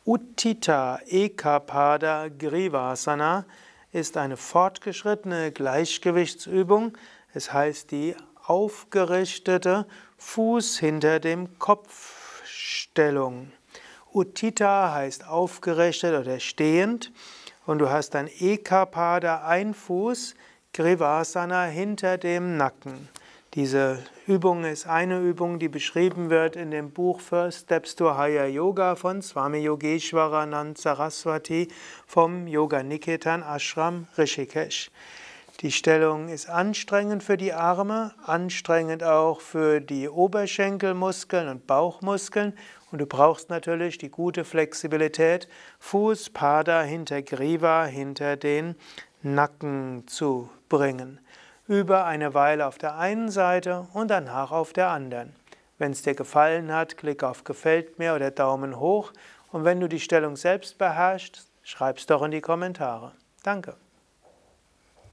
Utthita Ekapada Grivasana ist eine fortgeschrittene Gleichgewichtsübung. Es heißt die aufgerichtete Fuß hinter dem Kopfstellung. Utthita heißt aufgerichtet oder stehend und du hast dann Ekapada, ein Fuß, Grivasana hinter dem Nacken. Diese Übung ist eine Übung, die beschrieben wird in dem Buch First Steps to Higher Yoga von Swami Yogeshwaranand Saraswati vom Yoga Niketan Ashram Rishikesh. Die Stellung ist anstrengend für die Arme, anstrengend auch für die Oberschenkelmuskeln und Bauchmuskeln und du brauchst natürlich die gute Flexibilität, Fuß, Pada hinter Griva, hinter den Nacken zu bringen. Übe eine Weile auf der einen Seite und danach auf der anderen. Wenn es dir gefallen hat, klick auf Gefällt mir oder Daumen hoch und wenn du die Stellung selbst beherrschst, schreib's doch in die Kommentare. Danke.